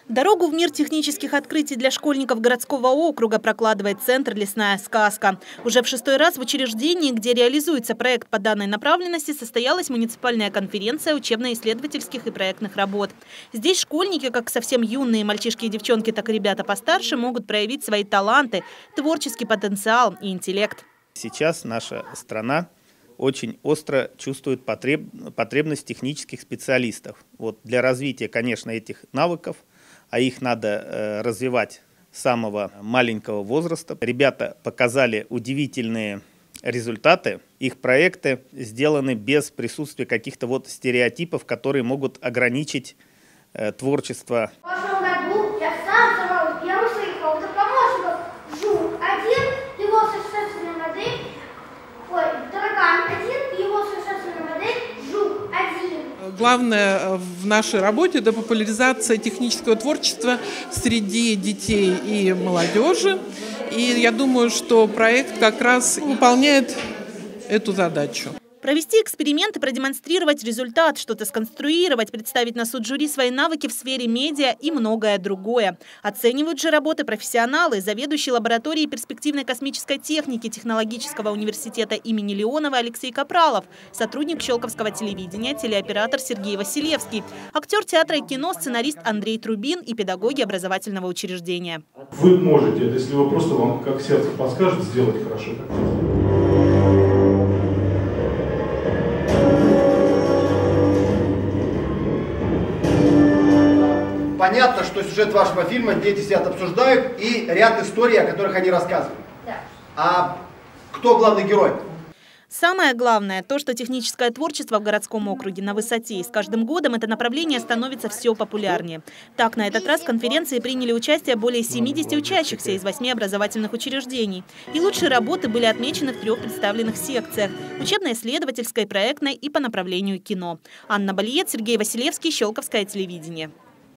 Дорогу в мир технических открытий для школьников городского округа прокладывает центр «Лесная сказка». Уже в 6-й раз в учреждении, где реализуется проект по данной направленности, состоялась муниципальная конференция учебно-исследовательских и проектных работ. Здесь школьники, как совсем юные мальчишки и девчонки, так и ребята постарше, могут проявить свои таланты, творческий потенциал и интеллект. Сейчас наша страна очень остро чувствует потребность технических специалистов. Вот для развития, конечно, этих навыков, а их надо развивать с самого маленького возраста. Ребята показали удивительные результаты. Их проекты сделаны без присутствия каких-то стереотипов, которые могут ограничить творчество. В прошлом году я сам собрал первых своих помощников. Жук-1, его существенная модель, таракан-1, его существенная модель, Жук-1. Главное в нашей работе – это популяризация технического творчества среди детей и молодежи. И я думаю, что проект как раз выполняет эту задачу. Провести эксперимент и продемонстрировать результат, что-то сконструировать, представить на суд жюри свои навыки в сфере медиа и многое другое. Оценивают же работы профессионалы, заведующий лабораторией перспективной космической техники Технологического университета имени Леонова Алексей Капралов, сотрудник Щелковского телевидения, телеоператор Сергей Василевский, актер театра и кино, сценарист Андрей Трубин и педагоги образовательного учреждения. Вы можете, если вы просто вам как сердце подскажет, сделать хорошо. Понятно, что сюжет вашего фильма дети сидят, обсуждают, и ряд историй, о которых они рассказывают. Да. А кто главный герой? Самое главное – то, что техническое творчество в городском округе на высоте. И с каждым годом это направление становится все популярнее. Так, на этот раз в конференции приняли участие более 70 учащихся из 8 образовательных учреждений. И лучшие работы были отмечены в 3 представленных секциях – учебно-исследовательской, проектной и по направлению кино. Анна Бальет, Сергей Василевский, Щелковское телевидение.